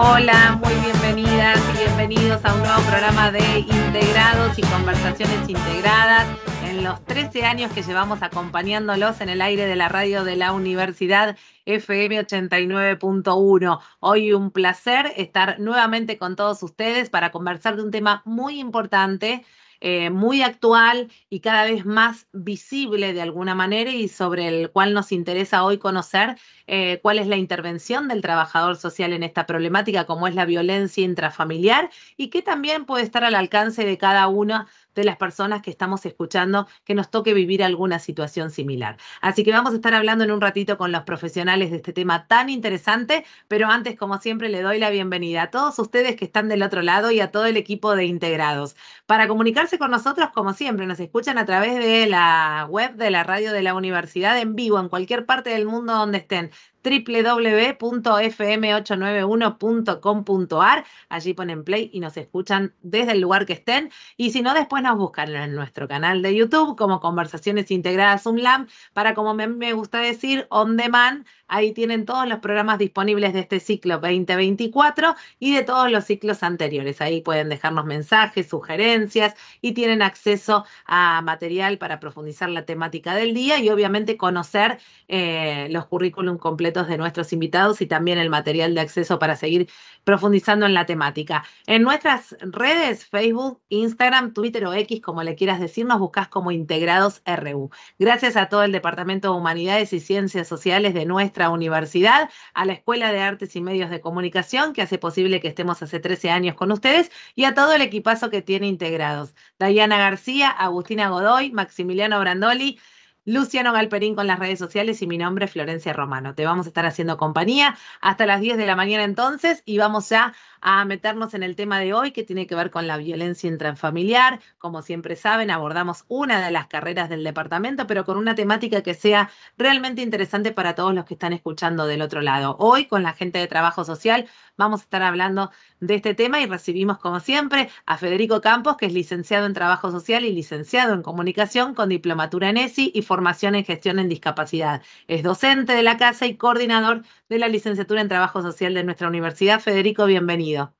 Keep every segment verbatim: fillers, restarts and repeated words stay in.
Hola, muy bienvenidas y bienvenidos a un nuevo programa de Integrados y Conversaciones Integradas. En los trece años que llevamos acompañándolos en el aire de la radio de la Universidad F M ochenta y nueve punto uno. Hoy un placer estar nuevamente con todos ustedes para conversar de un tema muy importante, eh, muy actual y cada vez más visible de alguna manera, y sobre el cual nos interesa hoy conocer eh, cuál es la intervención del trabajador social en esta problemática, como es la violencia intrafamiliar, y que también puede estar al alcance de cada una de las personas que estamos escuchando que nos toque vivir alguna situación similar. Así que vamos a estar hablando en un ratito con los profesionales de este tema tan interesante, pero antes, como siempre, le doy la bienvenida a todos ustedes que están del otro lado y a todo el equipo de Integrados. Para comunicarse con nosotros, como siempre, nos escuchan a través de la web de la radio de la universidad en vivo, en cualquier parte del mundo donde estén, doble u doble u doble u punto f m ocho nueve uno punto com punto a r. Allí ponen play y nos escuchan desde el lugar que estén. Y si no, después nos buscan en nuestro canal de YouTube como Conversaciones Integradas UNLAM, para, como me, me gusta decir, on demand. Ahí tienen todos los programas disponibles de este ciclo veinte veinticuatro y de todos los ciclos anteriores. Ahí pueden dejarnos mensajes, sugerencias, y tienen acceso a material para profundizar la temática del día y obviamente conocer eh, los currículum completos de nuestros invitados y también el material de acceso para seguir profundizando en la temática. En nuestras redes, Facebook, Instagram, Twitter o X, como le quieras decir, nos buscas como Integrados R U. Gracias a todo el Departamento de Humanidades y Ciencias Sociales de nuestra universidad, a la Escuela de Artes y Medios de Comunicación, que hace posible que estemos hace trece años con ustedes, y a todo el equipazo que tiene Integrados. Dayana García, Agustina Godoy, Maximiliano Brandoli, Luciano Galperín con las redes sociales, y mi nombre es Florencia Romano. Te vamos a estar haciendo compañía hasta las diez de la mañana entonces, y vamos ya a meternos en el tema de hoy, que tiene que ver con la violencia intrafamiliar. Como siempre saben, abordamos una de las carreras del departamento, pero con una temática que sea realmente interesante para todos los que están escuchando del otro lado. Hoy, con la gente de trabajo social, vamos a estar hablando de este tema, y recibimos, como siempre, a Federico Campos, que es licenciado en Trabajo Social y licenciado en Comunicación con diplomatura en E S I y formación en Gestión en Discapacidad. Es docente de la casa y coordinador de la licenciatura en Trabajo Social de nuestra universidad. Federico, bienvenido.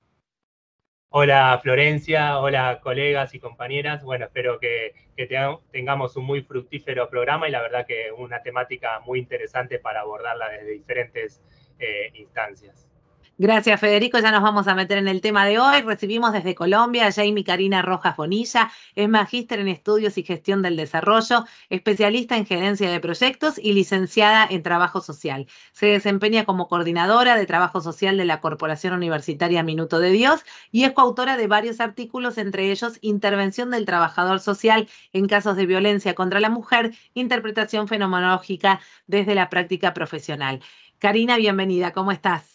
Hola Florencia, hola colegas y compañeras. Bueno, espero que, que tengamos un muy fructífero programa, y la verdad que una temática muy interesante para abordarla desde diferentes eh, instancias. Gracias, Federico. Ya nos vamos a meter en el tema de hoy. Recibimos desde Colombia a Jamie Karina Rojas Bonilla. Es magíster en Estudios y Gestión del Desarrollo, especialista en Gerencia de Proyectos y licenciada en Trabajo Social. Se desempeña como coordinadora de Trabajo Social de la Corporación Universitaria Minuto de Dios y es coautora de varios artículos, entre ellos Intervención del Trabajador Social en casos de violencia contra la mujer, interpretación fenomenológica desde la práctica profesional. Karina, bienvenida. ¿Cómo estás?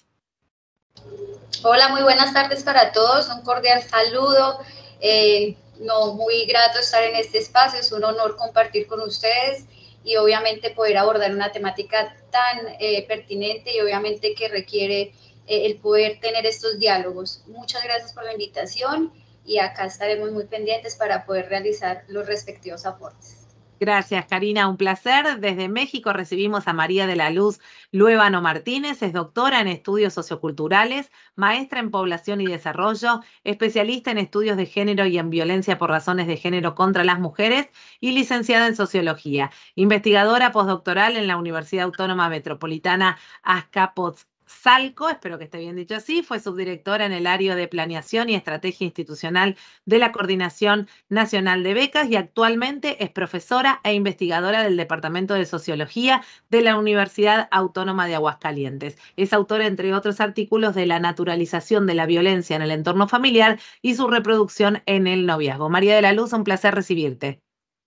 Hola, muy buenas tardes para todos, un cordial saludo, eh, no, muy grato estar en este espacio, es un honor compartir con ustedes y obviamente poder abordar una temática tan eh, pertinente y obviamente que requiere eh, el poder tener estos diálogos. Muchas gracias por la invitación y acá estaremos muy pendientes para poder realizar los respectivos aportes. Gracias, Karina, un placer. Desde México recibimos a María de la Luz Luébano Martínez. Es doctora en estudios socioculturales, maestra en población y desarrollo, especialista en estudios de género y en violencia por razones de género contra las mujeres, y licenciada en sociología. Investigadora postdoctoral en la Universidad Autónoma Metropolitana Azcapotzalco, espero que esté bien dicho así. Fue subdirectora en el área de planeación y estrategia institucional de la Coordinación Nacional de Becas, y actualmente es profesora e investigadora del Departamento de Sociología de la Universidad Autónoma de Aguascalientes. Es autora, entre otros artículos, de la naturalización de la violencia en el entorno familiar y su reproducción en el noviazgo. María de la Luz, un placer recibirte.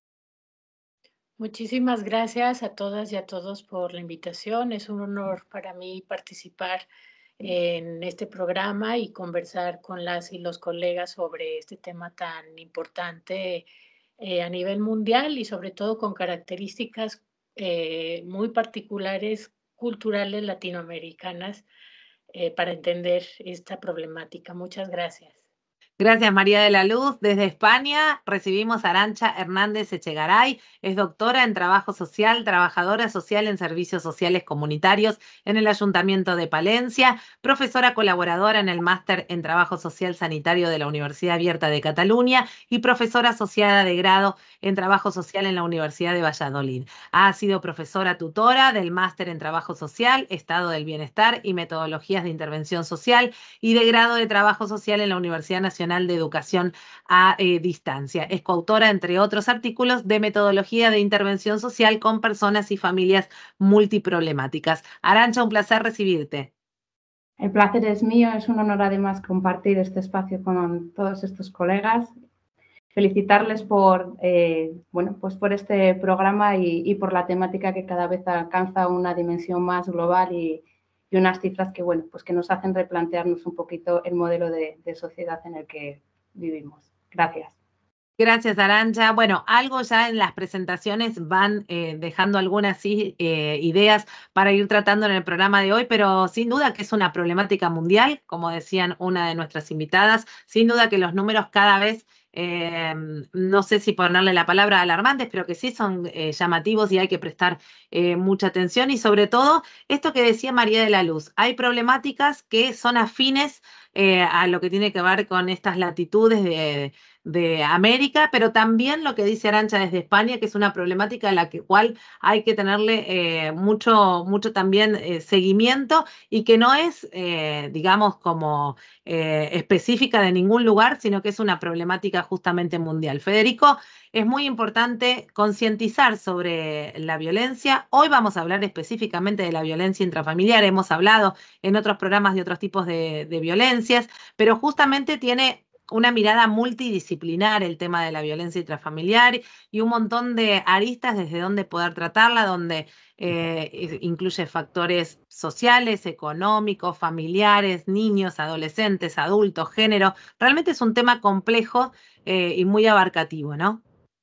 Muchísimas gracias a todas y a todos por la invitación. Es un honor para mí participar en este programa y conversar con las y los colegas sobre este tema tan importante eh, a nivel mundial, y sobre todo con características eh, muy particulares, culturales latinoamericanas, eh, para entender esta problemática. Muchas gracias. Gracias, María de la Luz. Desde España recibimos a Arantxa Hernández Echegaray. Es doctora en Trabajo Social, trabajadora social en Servicios Sociales Comunitarios en el Ayuntamiento de Palencia, profesora colaboradora en el Máster en Trabajo Social Sanitario de la Universidad Abierta de Cataluña y profesora asociada de grado en Trabajo Social en la Universidad de Valladolid. Ha sido profesora tutora del Máster en Trabajo Social, Estado del Bienestar y Metodologías de Intervención Social y de grado de Trabajo Social en la Universidad Nacional de Educación a eh, Distancia. Es coautora, entre otros artículos, de metodología de intervención social con personas y familias multiproblemáticas. Arantxa, un placer recibirte. El placer es mío, es un honor además compartir este espacio con todos estos colegas. Felicitarles por, eh, bueno, pues por este programa y, y por la temática que cada vez alcanza una dimensión más global y, y unas cifras que, bueno, pues que nos hacen replantearnos un poquito el modelo de, de sociedad en el que vivimos. Gracias. Gracias, Arantxa. Bueno, algo ya en las presentaciones van eh, dejando algunas sí, eh, ideas para ir tratando en el programa de hoy, pero sin duda que es una problemática mundial, como decían una de nuestras invitadas, sin duda que los números cada vez Eh, no sé si ponerle la palabra alarmantes, pero que sí son eh, llamativos y hay que prestar eh, mucha atención. Y sobre todo, esto que decía María de la Luz, hay problemáticas que son afines eh, a lo que tiene que ver con estas latitudes de, de América, pero también lo que dice Arantxa desde España, que es una problemática a la que, cual hay que tenerle eh, mucho, mucho también eh, seguimiento y que no es, eh, digamos, como eh, específica de ningún lugar, sino que es una problemática justamente mundial. Federico, es muy importante concientizar sobre la violencia. Hoy vamos a hablar específicamente de la violencia intrafamiliar. Hemos hablado en otros programas de otros tipos de, de violencias, pero justamente tiene una mirada multidisciplinar el tema de la violencia intrafamiliar y un montón de aristas desde donde poder tratarla, donde eh, incluye factores sociales, económicos, familiares, niños, adolescentes, adultos, género. Realmente es un tema complejo eh, y muy abarcativo, ¿no?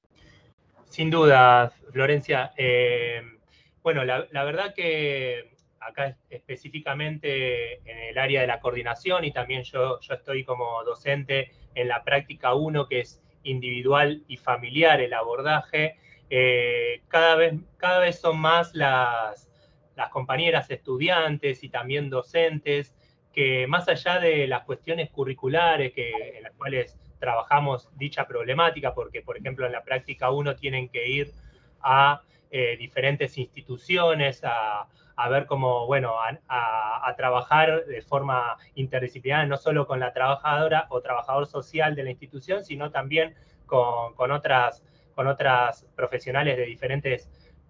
Sin duda, Florencia. Eh, bueno, la, la verdad que acá específicamente en el área de la coordinación y también yo, yo estoy como docente en la práctica uno, que es individual y familiar el abordaje, eh, cada, vez, cada vez son más las, las compañeras estudiantes y también docentes que más allá de las cuestiones curriculares que, en las cuales trabajamos dicha problemática, porque por ejemplo en la práctica uno tienen que ir a eh, diferentes instituciones, a, a ver cómo, bueno, a, a, a trabajar de forma interdisciplinaria, no solo con la trabajadora o trabajador social de la institución, sino también con, con, otras, con otras profesionales de diferentes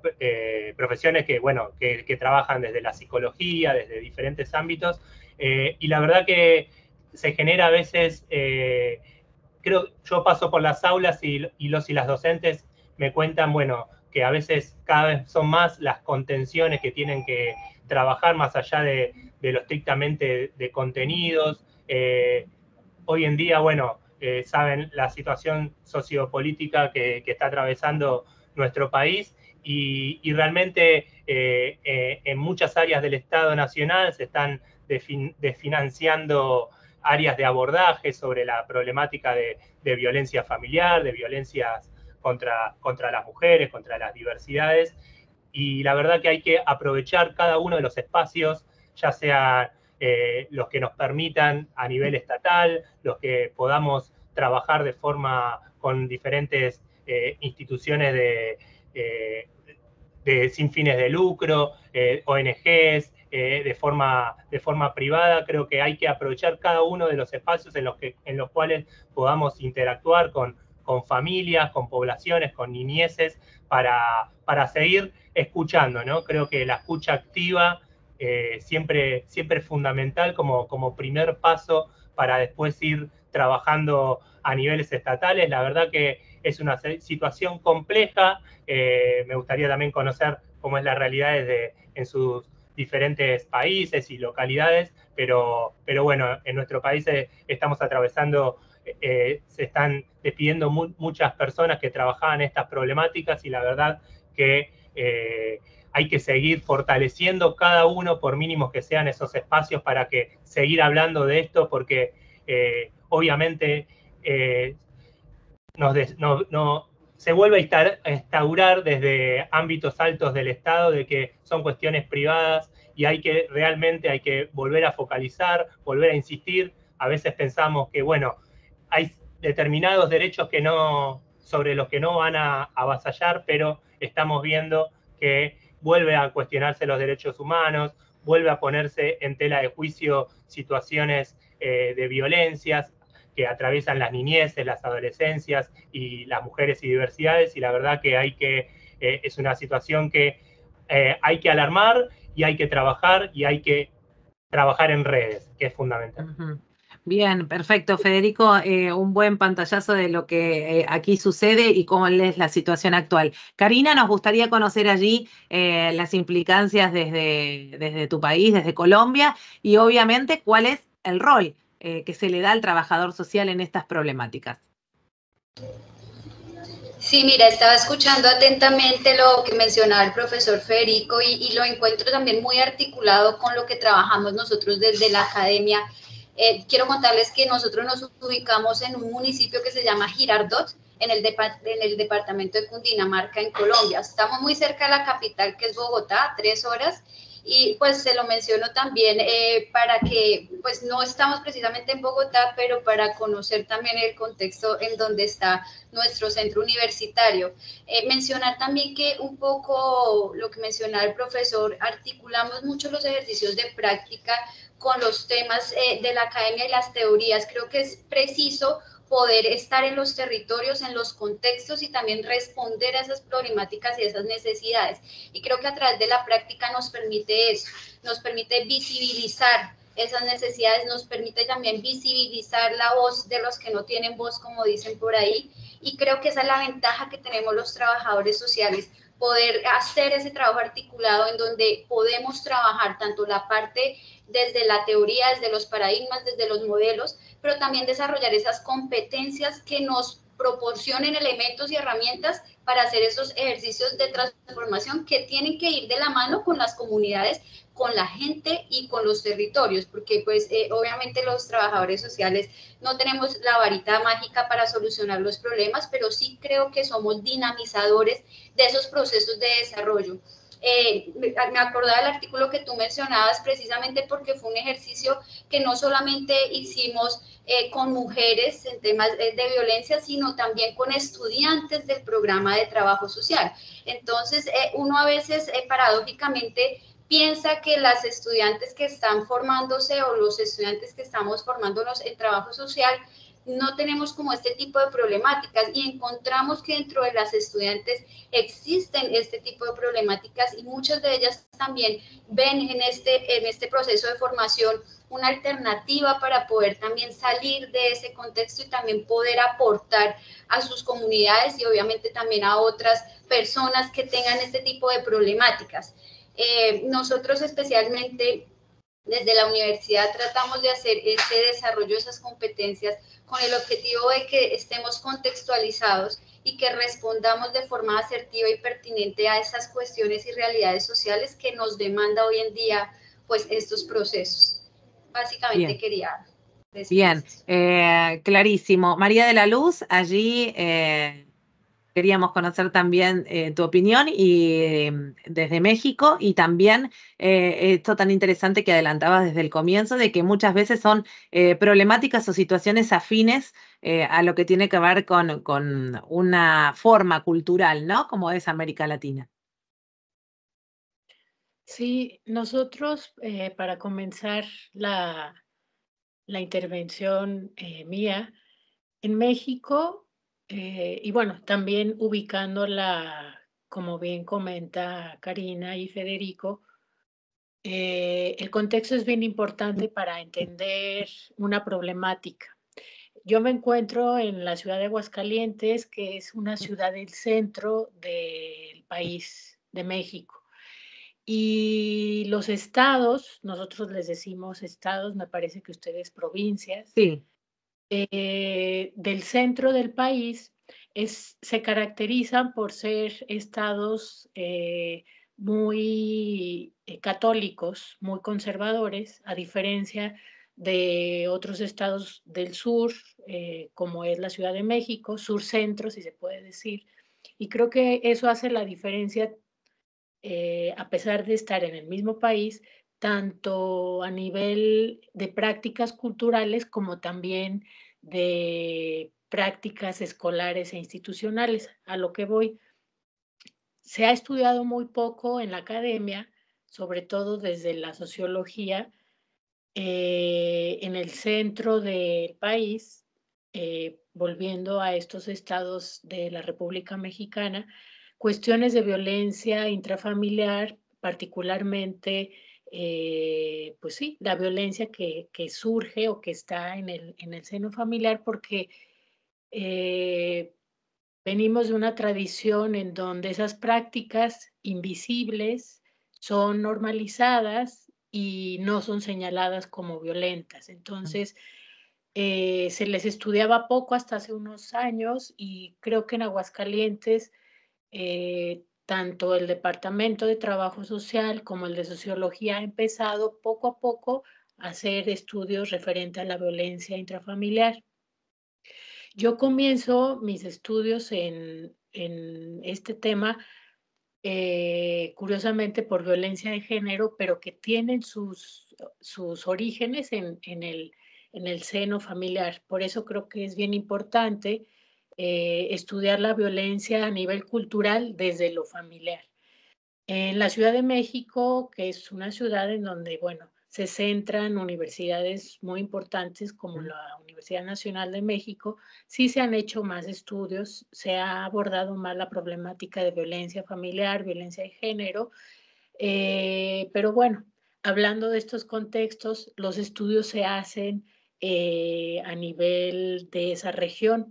eh, profesiones que, bueno, que, que trabajan desde la psicología, desde diferentes ámbitos, eh, y la verdad que se genera a veces, eh, creo, yo paso por las aulas y, y los y las docentes me cuentan, bueno, que a veces cada vez son más las contenciones que tienen que trabajar más allá de, de lo estrictamente de contenidos. Eh, hoy en día, bueno, eh, saben la situación sociopolítica que, que está atravesando nuestro país y, y realmente eh, eh, en muchas áreas del Estado Nacional se están defin, desfinanciando áreas de abordaje sobre la problemática de, de violencia familiar, de violencias Contra, contra las mujeres, contra las diversidades, y la verdad que hay que aprovechar cada uno de los espacios, ya sean eh, los que nos permitan a nivel estatal, los que podamos trabajar de forma con diferentes eh, instituciones de, eh, de, sin fines de lucro, eh, O N Ges, eh, de, forma, de forma privada. Creo que hay que aprovechar cada uno de los espacios en los, que, en los cuales podamos interactuar con con familias, con poblaciones, con niñeces, para, para seguir escuchando, ¿no? Creo que la escucha activa eh, siempre, siempre es fundamental como, como primer paso para después ir trabajando a niveles estatales. La verdad que es una situación compleja. Eh, me gustaría también conocer cómo es la realidad desde, en sus diferentes países y localidades, pero, pero bueno, en nuestro país eh, estamos atravesando Eh, se están despidiendo mu muchas personas que trabajaban en estas problemáticas y la verdad que eh, hay que seguir fortaleciendo cada uno, por mínimos que sean esos espacios, para que seguir hablando de esto, porque eh, obviamente eh, nos, des, no, no, se vuelve a instaurar desde ámbitos altos del Estado de que son cuestiones privadas y hay que realmente hay que volver a focalizar, volver a insistir. A veces pensamos que, bueno, hay determinados derechos que no, sobre los que no van a avasallar, pero estamos viendo que vuelve a cuestionarse los derechos humanos, vuelve a ponerse en tela de juicio situaciones eh, de violencias que atraviesan las niñeces, las adolescencias y las mujeres y diversidades, y la verdad que hay que, eh, es una situación que eh, hay que alarmar y hay que trabajar y hay que trabajar en redes, que es fundamental. Uh-huh. Bien, perfecto, Federico, eh, un buen pantallazo de lo que eh, aquí sucede y cómo es la situación actual. Karina, nos gustaría conocer allí eh, las implicancias desde, desde tu país, desde Colombia, y obviamente cuál es el rol eh, que se le da al trabajador social en estas problemáticas. Sí, mira, estaba escuchando atentamente lo que mencionaba el profesor Federico y, y lo encuentro también muy articulado con lo que trabajamos nosotros desde la academia. Eh, quiero contarles que nosotros nos ubicamos en un municipio que se llama Girardot, en el, en el departamento de Cundinamarca, en Colombia. Estamos muy cerca de la capital, que es Bogotá, tres horas, y pues se lo menciono también eh, para que, pues no estamos precisamente en Bogotá, pero para conocer también el contexto en donde está nuestro centro universitario. Eh, mencionar también que un poco lo que mencionaba el profesor, articulamos mucho los ejercicios de práctica con los temas eh, de la academia y las teorías. Creo que es preciso poder estar en los territorios, en los contextos y también responder a esas problemáticas y esas necesidades. Y creo que a través de la práctica nos permite eso, nos permite visibilizar esas necesidades, nos permite también visibilizar la voz de los que no tienen voz, como dicen por ahí. Y creo que esa es la ventaja que tenemos los trabajadores sociales, poder hacer ese trabajo articulado en donde podemos trabajar tanto la parte desde la teoría, desde los paradigmas, desde los modelos, pero también desarrollar esas competencias que nos proporcionen elementos y herramientas para hacer esos ejercicios de transformación que tienen que ir de la mano con las comunidades, con la gente y con los territorios, porque pues eh, obviamente los trabajadores sociales no tenemos la varita mágica para solucionar los problemas, pero sí creo que somos dinamizadores de esos procesos de desarrollo. Eh, me acordaba del artículo que tú mencionabas precisamente porque fue un ejercicio que no solamente hicimos eh, con mujeres en temas de, de violencia, sino también con estudiantes del programa de trabajo social. Entonces, eh, uno a veces eh, paradójicamente piensa que las estudiantes que están formándose o los estudiantes que estamos formándonos en trabajo social no tenemos como este tipo de problemáticas y encontramos que dentro de las estudiantes existen este tipo de problemáticas y muchas de ellas también ven en este, en este proceso de formación una alternativa para poder también salir de ese contexto y también poder aportar a sus comunidades y obviamente también a otras personas que tengan este tipo de problemáticas. Eh, nosotros especialmente desde la universidad tratamos de hacer ese desarrollo de esas competencias con el objetivo de que estemos contextualizados y que respondamos de forma asertiva y pertinente a esas cuestiones y realidades sociales que nos demanda hoy en día pues estos procesos. Básicamente Bien. quería decir Bien, eh, clarísimo. María de la Luz, allí eh, queríamos conocer también eh, tu opinión y eh, desde México y también eh, esto tan interesante que adelantabas desde el comienzo de que muchas veces son eh, problemáticas o situaciones afines eh, a lo que tiene que ver con, con una forma cultural, ¿no? Como es América Latina. Sí, nosotros eh, para comenzar la, la intervención eh, mía, en México, eh, y bueno, también ubicándola, como bien comenta Karina y Federico, eh, el contexto es bien importante para entender una problemática. Yo me encuentro en la ciudad de Aguascalientes, que es una ciudad del centro del país de México. Y los estados, nosotros les decimos estados, me parece que ustedes provincias, sí. eh, del centro del país, es, se caracterizan por ser estados eh, muy eh, católicos, muy conservadores, a diferencia de otros estados del sur, eh, como es la Ciudad de México, sur-centro, si se puede decir. Y creo que eso hace la diferencia, eh, a pesar de estar en el mismo país, tanto a nivel de prácticas culturales como también de prácticas escolares e institucionales. A lo que voy, se ha estudiado muy poco en la academia, sobre todo desde la sociología, eh, en el centro del país, eh, volviendo a estos estados de la República Mexicana, cuestiones de violencia intrafamiliar, particularmente, eh, pues sí, la violencia que, que surge o que está en el, en el seno familiar, porque eh, venimos de una tradición en donde esas prácticas invisibles son normalizadas y no son señaladas como violentas. Entonces, eh, se les estudiaba poco hasta hace unos años y creo que en Aguascalientes, eh, tanto el Departamento de Trabajo Social como el de Sociología ha empezado poco a poco a hacer estudios referente a la violencia intrafamiliar. Yo comienzo mis estudios en, en este tema, eh, curiosamente por violencia de género, pero que tienen sus, sus orígenes en, en, el, en el seno familiar. Por eso creo que es bien importante eh, estudiar la violencia a nivel cultural desde lo familiar. En la Ciudad de México, que es una ciudad en donde, bueno, se centran universidades muy importantes como la Universidad Nacional de México, sí se han hecho más estudios, se ha abordado más la problemática de violencia familiar, violencia de género, eh, pero bueno, hablando de estos contextos, los estudios se hacen eh, a nivel de esa región.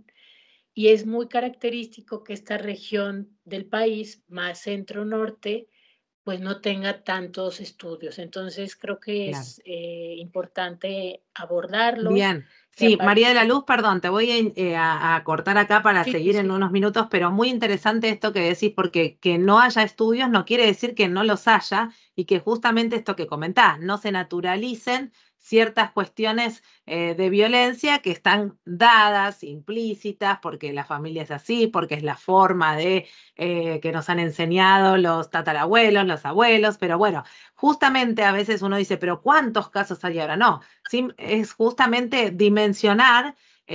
Y es muy característico que esta región del país, más centro-norte, pues no tenga tantos estudios. Entonces creo que Claro. es eh, importante abordarlos. Bien. Y a Sí, María de la partir- Luz, perdón, te voy a, in- eh, a- a cortar acá para Sí, seguir sí, en sí. unos minutos, pero muy interesante esto que decís, porque que no haya estudios no quiere decir que no los haya y que justamente esto que comentás, no se naturalicen ciertas cuestiones eh, de violencia que están dadas, implícitas, porque la familia es así, porque es la forma de eh, que nos han enseñado los tatarabuelos, los abuelos, pero bueno, justamente a veces uno dice, pero ¿cuántos casos hay ahora? No. ¿Sí? Es justamente dimensionar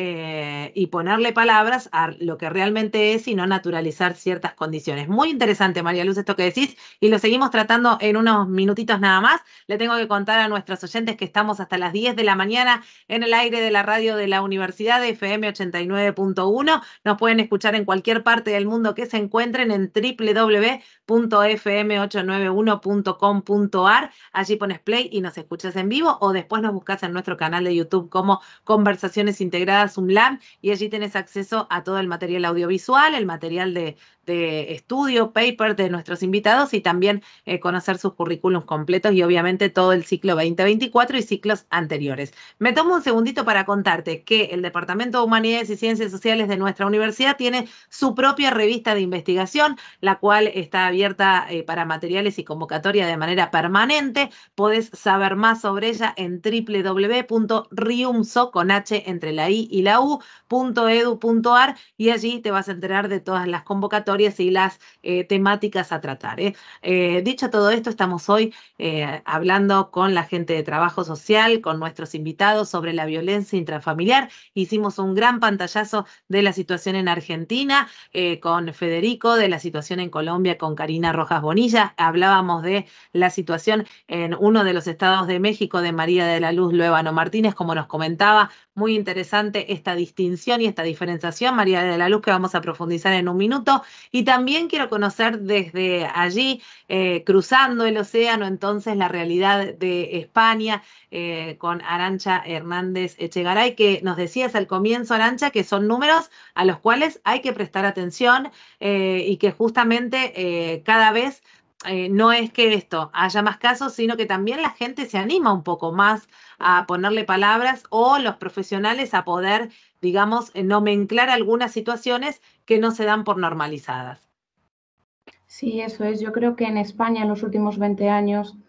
eh, y ponerle palabras a lo que realmente es y no naturalizar ciertas condiciones. Muy interesante, María Luz, esto que decís, y lo seguimos tratando en unos minutitos nada más. Le tengo que contar a nuestros oyentes que estamos hasta las diez de la mañana en el aire de la radio de la Universidad de F M ochenta y nueve punto uno. Nos pueden escuchar en cualquier parte del mundo que se encuentren en w w w punto f m ochocientos noventa y uno punto com punto a r. Allí pones play y nos escuchas en vivo o después nos buscas en nuestro canal de YouTube como Conversaciones Integradas UMLAM y allí tenés acceso a todo el material audiovisual, el material de, de estudio, paper de nuestros invitados y también eh, conocer sus currículums completos y obviamente todo el ciclo veinte veinticuatro y ciclos anteriores. Me tomo un segundito para contarte que el Departamento de Humanidades y Ciencias Sociales de nuestra universidad tiene su propia revista de investigación, la cual está abierta eh, para materiales y convocatoria de manera permanente. Podés saber más sobre ella en w w w punto riumso con H entre la I y la U punto edu punto a r y allí te vas a enterar de todas las convocatorias y las eh, temáticas a tratar. ¿eh? Eh, dicho todo esto, estamos hoy eh, hablando con la gente de trabajo social, con nuestros invitados sobre la violencia intrafamiliar. Hicimos un gran pantallazo de la situación en Argentina eh, con Federico, de la situación en Colombia con Karina Rojas Bonilla. Hablábamos de la situación en uno de los estados de México de María de la Luz Luevano Martínez, como nos comentaba, muy interesante esta distinción y esta diferenciación, María de la Luz, que vamos a profundizar en un minuto. Y también quiero conocer desde allí, eh, cruzando el océano, entonces la realidad de España eh, con Arantxa Hernández Echegaray, que nos decías al comienzo, Arantxa, que son números a los cuales hay que prestar atención eh, y que justamente eh, cada vez Eh, no es que esto haya más casos, sino que también la gente se anima un poco más a ponerle palabras o los profesionales a poder, digamos, nomenclar algunas situaciones que no se dan por normalizadas. Sí, eso es. Yo creo que en España en los últimos veinte años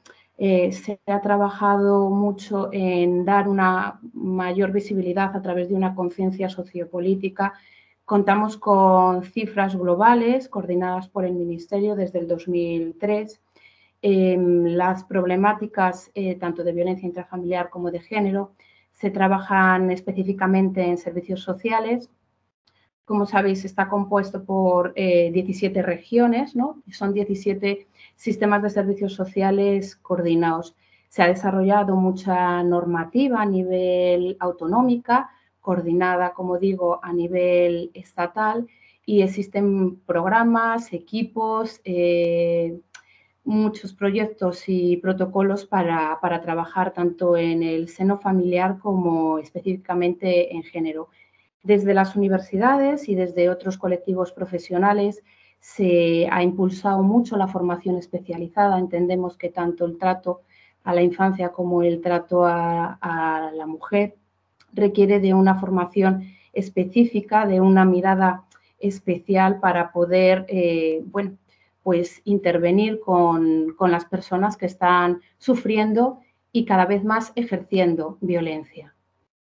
Eh, se ha trabajado mucho en dar una mayor visibilidad a través de una conciencia sociopolítica. Contamos con cifras globales coordinadas por el Ministerio desde el dos mil tres. Eh, las problemáticas eh, tanto de violencia intrafamiliar como de género se trabajan específicamente en servicios sociales. Como sabéis, está compuesto por eh, diecisiete regiones, ¿no? Son diecisiete sistemas de servicios sociales coordinados. Se ha desarrollado mucha normativa a nivel autonómica, coordinada, como digo, a nivel estatal, y existen programas, equipos, eh, muchos proyectos y protocolos para, para trabajar tanto en el seno familiar como específicamente en género. Desde las universidades y desde otros colectivos profesionales se ha impulsado mucho la formación especializada. Entendemos que tanto el trato a la infancia como el trato a, a la mujer requiere de una formación específica, de una mirada especial para poder, eh, bueno, pues intervenir con, con las personas que están sufriendo y cada vez más ejerciendo violencia.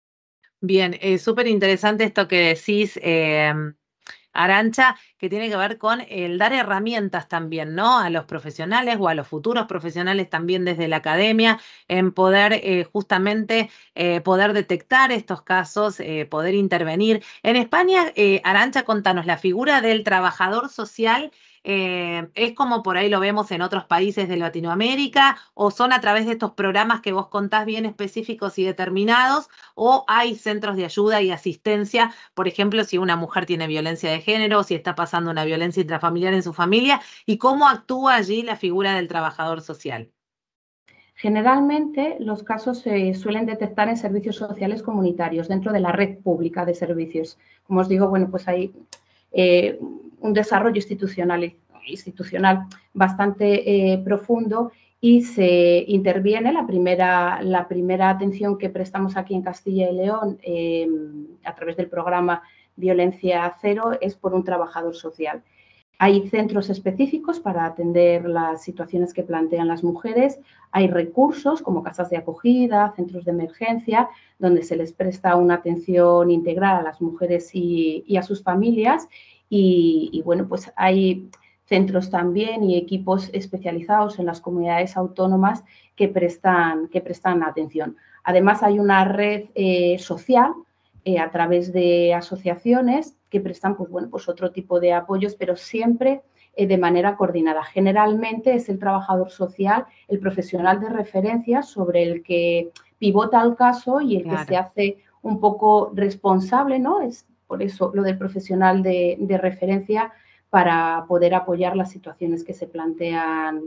Bien, eh, súper interesante esto que decís, eh, Arantxa, que tiene que ver con el dar herramientas también, ¿no? A los profesionales o a los futuros profesionales también desde la academia, en poder eh, justamente eh, poder detectar estos casos, eh, poder intervenir. En España, eh, Arantxa, contanos, la figura del trabajador social, eh, ¿es como por ahí lo vemos en otros países de Latinoamérica o son a través de estos programas que vos contás bien específicos y determinados o hay centros de ayuda y asistencia, por ejemplo, si una mujer tiene violencia de género, si está pasando una violencia intrafamiliar en su familia y cómo actúa allí la figura del trabajador social? Generalmente los casos se suelen detectar en servicios sociales comunitarios dentro de la red pública de servicios. Como os digo, bueno, pues hay eh, un desarrollo institucional, institucional bastante eh, profundo y se interviene la primera, la primera atención que prestamos aquí en Castilla y León eh, a través del programa Violencia Cero es por un trabajador social. Hay centros específicos para atender las situaciones que plantean las mujeres, hay recursos como casas de acogida, centros de emergencia, donde se les presta una atención integral a las mujeres y, y a sus familias y, y, bueno, pues hay centros también y equipos especializados en las comunidades autónomas que prestan, que prestan atención. Además, hay una red eh, social eh, a través de asociaciones que prestan pues, bueno, pues otro tipo de apoyos, pero siempre eh, de manera coordinada. Generalmente es el trabajador social, el profesional de referencia sobre el que pivota el caso y el claro. que se hace un poco responsable, ¿no? Es por eso lo del profesional de, de referencia para poder apoyar las situaciones que se plantean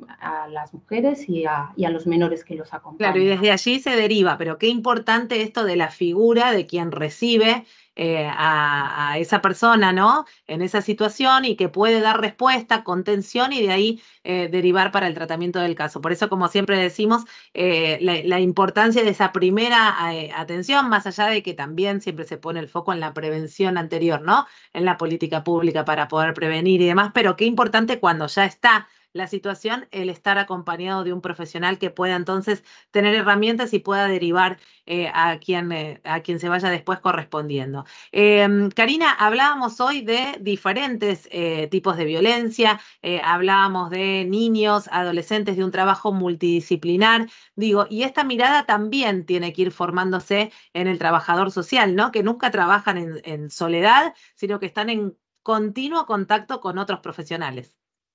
a las mujeres y a, y a los menores que los acompañan. Claro, y desde allí se deriva, pero qué importante esto de la figura de quien recibe eh, a, a esa persona, ¿no? En esa situación y que puede dar respuesta, contención y de ahí eh, derivar para el tratamiento del caso. Por eso, como siempre decimos, eh, la, la importancia de esa primera eh, atención, más allá de que también siempre se pone el foco en la prevención anterior, ¿no? En la política pública para poder prevenir y demás, pero qué importante cuando ya está la situación, el estar acompañado de un profesional que pueda entonces tener herramientas y pueda derivar eh, a, quien, eh, a quien se vaya después correspondiendo. Eh, Karina, hablábamos hoy de diferentes eh, tipos de violencia, eh, hablábamos de niños, adolescentes, de un trabajo multidisciplinar, digo, y esta mirada también tiene que ir formándose en el trabajador social, ¿no? Que nunca trabajan en, en soledad, sino que están en continuo contacto con otros profesionales.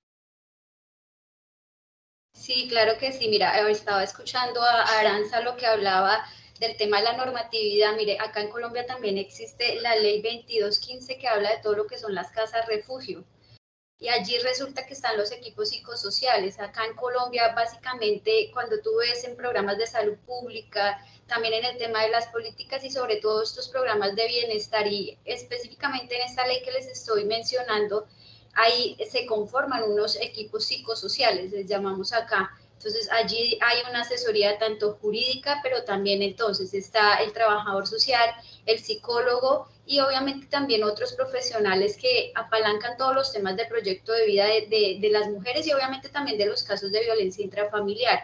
Sí, claro que sí. Mira, estaba escuchando a Arantxa lo que hablaba del tema de la normatividad. Mire, acá en Colombia también existe la ley veintidós quince que habla de todo lo que son las casas refugio. Y allí resulta que están los equipos psicosociales. Acá en Colombia, básicamente, cuando tú ves en programas de salud pública, también en el tema de las políticas y sobre todo estos programas de bienestar y específicamente en esta ley que les estoy mencionando, ahí se conforman unos equipos psicosociales, les llamamos acá. Entonces, allí hay una asesoría tanto jurídica, pero también entonces está el trabajador social, el psicólogo y obviamente también otros profesionales que apalancan todos los temas de proyecto de vida de, de, de las mujeres y obviamente también de los casos de violencia intrafamiliar.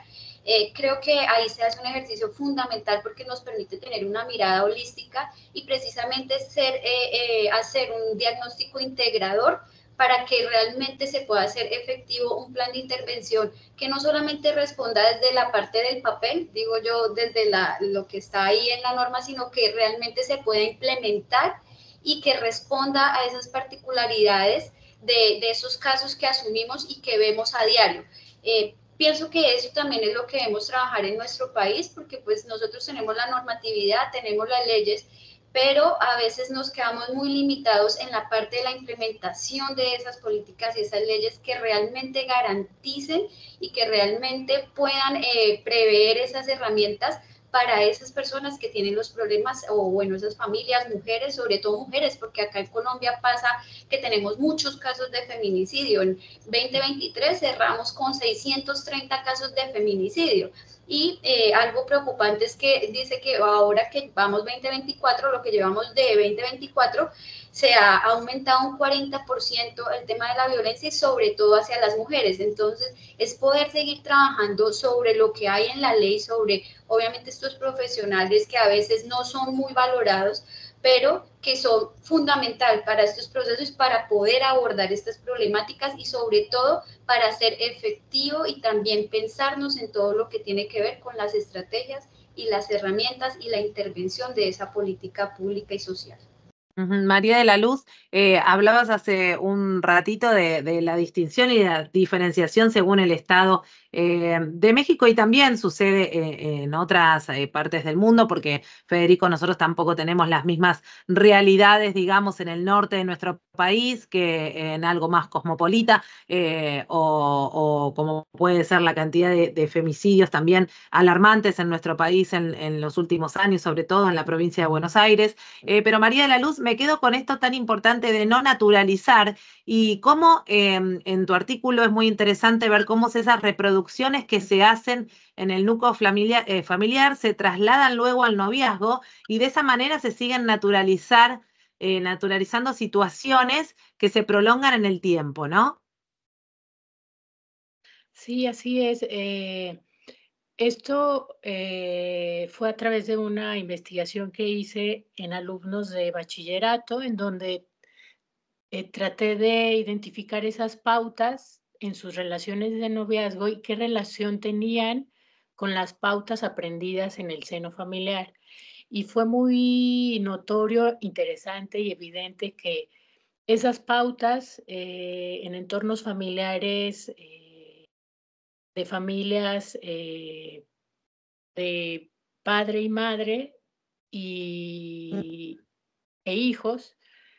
Eh, creo que ahí se hace un ejercicio fundamental porque nos permite tener una mirada holística y precisamente ser, eh, eh, hacer un diagnóstico integrador para que realmente se pueda hacer efectivo un plan de intervención que no solamente responda desde la parte del papel, digo yo, desde la, lo que está ahí en la norma, sino que realmente se pueda implementar y que responda a esas particularidades de, de esos casos que asumimos y que vemos a diario. Eh, pienso que eso también es lo que debemos trabajar en nuestro país, porque pues nosotros tenemos la normatividad, tenemos las leyes, pero a veces nos quedamos muy limitados en la parte de la implementación de esas políticas y esas leyes que realmente garanticen y que realmente puedan eh, prever esas herramientas para esas personas que tienen los problemas, o bueno, esas familias, mujeres, sobre todo mujeres, porque acá en Colombia pasa que tenemos muchos casos de feminicidio. En veinte veintitrés cerramos con seiscientos treinta casos de feminicidio. Y eh, algo preocupante es que dice que ahora que vamos veinte veinticuatro, lo que llevamos de veinte veinticuatro, se ha aumentado un cuarenta por ciento el tema de la violencia y sobre todo hacia las mujeres. Entonces, es poder seguir trabajando sobre lo que hay en la ley, sobre obviamente estos profesionales que a veces no son muy valorados, pero que son fundamental para estos procesos, para poder abordar estas problemáticas y sobre todo para ser efectivo y también pensarnos en todo lo que tiene que ver con las estrategias y las herramientas y la intervención de esa política pública y social. María de la Luz, eh, hablabas hace un ratito de, de la distinción y la diferenciación según el Estado eh, de México, y también sucede eh, en otras eh, partes del mundo, porque Federico, nosotros tampoco tenemos las mismas realidades, digamos, en el norte de nuestro país que en algo más cosmopolita, eh, o, o como puede ser la cantidad de, de femicidios también alarmantes en nuestro país en, en los últimos años, sobre todo en la provincia de Buenos Aires. Eh, pero María de la Luz, me quedo con esto tan importante de no naturalizar, y cómo eh, en tu artículo es muy interesante ver cómo esas reproducciones que se hacen en el núcleo familiar, eh, familiar se trasladan luego al noviazgo, y de esa manera se siguen naturalizar, eh, naturalizando situaciones que se prolongan en el tiempo, ¿no? Sí, así es. Eh, esto eh, fue a través de una investigación que hice en alumnos de bachillerato, en donde eh, traté de identificar esas pautas en sus relaciones de noviazgo y qué relación tenían con las pautas aprendidas en el seno familiar. Y fue muy notorio, interesante y evidente que esas pautas eh, en entornos familiares, eh, de familias eh, de padre y madre y, e hijos,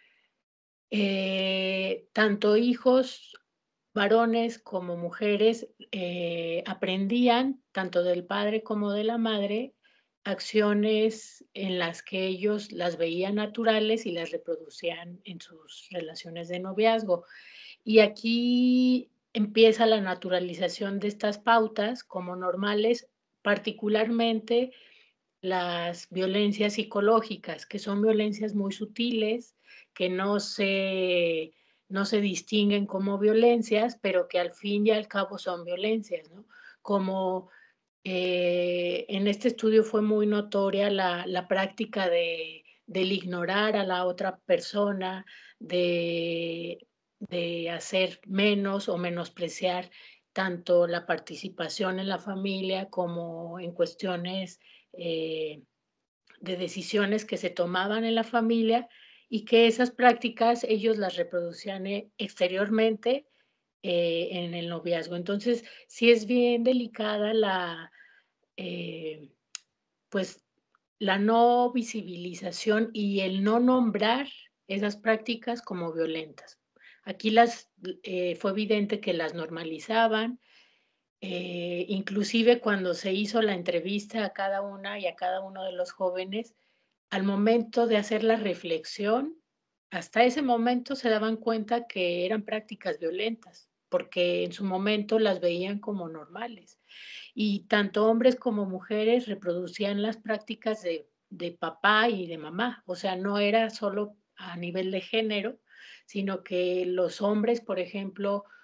eh, tanto hijos varones como mujeres eh, aprendían, tanto del padre como de la madre, acciones en las que ellos las veían naturales y las reproducían en sus relaciones de noviazgo. Y aquí empieza la naturalización de estas pautas como normales, particularmente las violencias psicológicas, que son violencias muy sutiles, que no se, no se distinguen como violencias, pero que al fin y al cabo son violencias, ¿no? Como eh, en este estudio fue muy notoria la, la práctica de, del ignorar a la otra persona, de, de hacer menos o menospreciar tanto la participación en la familia como en cuestiones eh, de decisiones que se tomaban en la familia, y que esas prácticas ellos las reproducían eh, exteriormente eh, en el noviazgo. Entonces, sí es bien delicada la, eh, pues, la no visibilización y el no nombrar esas prácticas como violentas. Aquí las, eh, fue evidente que las normalizaban, eh, inclusive cuando se hizo la entrevista a cada una y a cada uno de los jóvenes, al momento de hacer la reflexión, hasta ese momento se daban cuenta que eran prácticas violentas, porque en su momento las veían como normales. Y tanto hombres como mujeres reproducían las prácticas de, de papá y de mamá. O sea, no era solo a nivel de género, sino que los hombres, por ejemplo,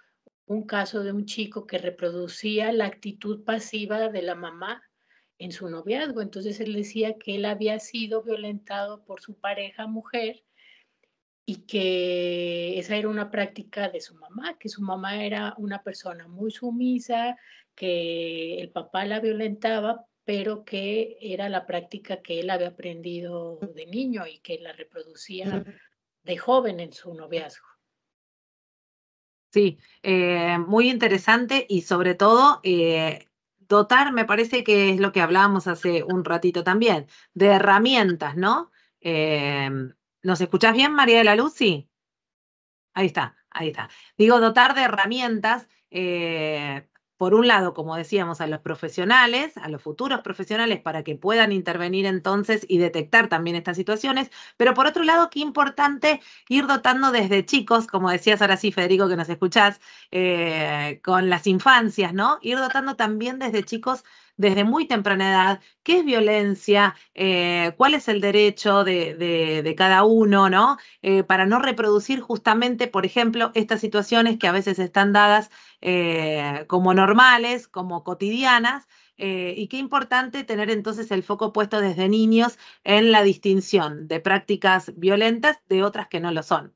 un caso de un chico que reproducía la actitud pasiva de la mamá en su noviazgo. Entonces él decía que él había sido violentado por su pareja mujer y que esa era una práctica de su mamá, que su mamá era una persona muy sumisa, que el papá la violentaba, pero que era la práctica que él había aprendido de niño y que la reproducía de joven en su noviazgo. Sí, eh, muy interesante y sobre todo eh, dotar, me parece que es lo que hablábamos hace un ratito también, de herramientas, ¿no? Eh, ¿nos escuchás bien, María de la Luz? Sí. Ahí está, ahí está. Digo, dotar de herramientas, eh, por un lado, como decíamos, a los profesionales, a los futuros profesionales, para que puedan intervenir entonces y detectar también estas situaciones, pero por otro lado, qué importante ir dotando desde chicos, como decías ahora sí, Federico, que nos escuchás, eh, con las infancias, ¿no? Ir dotando también desde chicos, desde muy temprana edad, qué es violencia, eh, cuál es el derecho de, de, de cada uno, ¿no? Eh, para no reproducir justamente, por ejemplo, estas situaciones que a veces están dadas eh, como normales, como cotidianas, eh, y qué importante tener entonces el foco puesto desde niños en la distinción de prácticas violentas de otras que no lo son.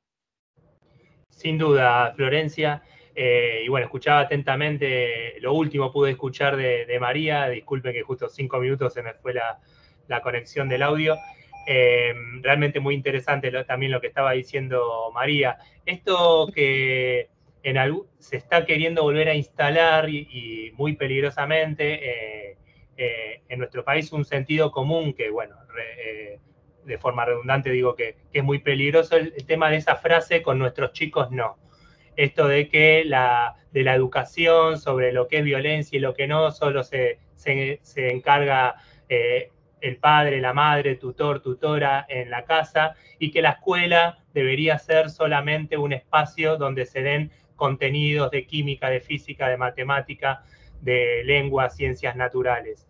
Sin duda, Florencia. Eh, y bueno, escuchaba atentamente, lo último pude escuchar de, de María, disculpen que justo cinco minutos se me fue la, la conexión del audio. Eh, realmente muy interesante lo, también lo que estaba diciendo María. Esto que en algún, se está queriendo volver a instalar y, y muy peligrosamente eh, eh, en nuestro país un sentido común que, bueno, re, eh, de forma redundante digo que, que es muy peligroso el, el tema de esa frase con nuestros chicos no. Esto de que la, de la educación sobre lo que es violencia y lo que no, solo se, se, se encarga eh, el padre, la madre, tutor, tutora en la casa, y que la escuela debería ser solamente un espacio donde se den contenidos de química, de física, de matemática, de lengua, ciencias naturales.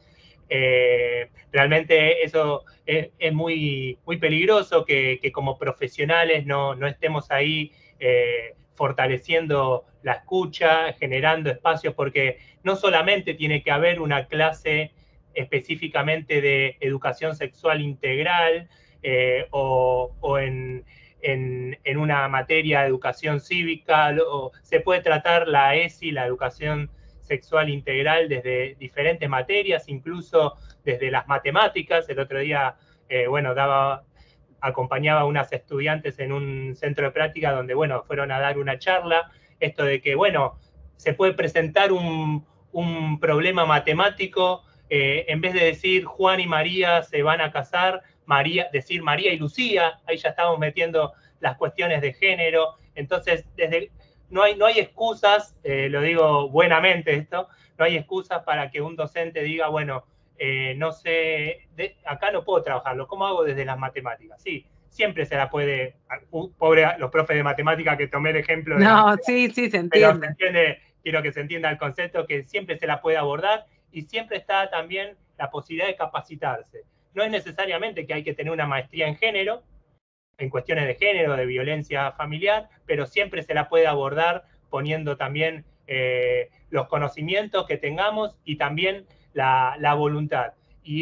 Eh, realmente eso es, es muy, muy peligroso que, que como profesionales no, no estemos ahí eh, fortaleciendo la escucha, generando espacios, porque no solamente tiene que haber una clase específicamente de educación sexual integral eh, o, o en, en, en, una materia de educación cívica, o se puede tratar la E S I, la educación sexual integral, desde diferentes materias, incluso desde las matemáticas. El otro día, eh, bueno, daba, acompañaba a unas estudiantes en un centro de práctica donde, bueno, fueron a dar una charla, esto de que, bueno, se puede presentar un, un problema matemático, eh, en vez de decir Juan y María se van a casar, María, decir María y Lucía, ahí ya estamos metiendo las cuestiones de género. Entonces, desde... No hay, no hay excusas, eh, lo digo buenamente esto, no hay excusas para que un docente diga, bueno, eh, no sé, de, acá no puedo trabajarlo, ¿cómo hago desde las matemáticas? Sí, siempre se la puede, uh, pobre los profes de matemáticas que tomé el ejemplo. De no, la, sí, sí, se entiende. Pero se entiende, quiero que se entienda el concepto, que siempre se la puede abordar y siempre está también la posibilidad de capacitarse. No es necesariamente que hay que tener una maestría en género, en cuestiones de género, de violencia familiar, pero siempre se la puede abordar poniendo también eh, los conocimientos que tengamos y también la, la voluntad.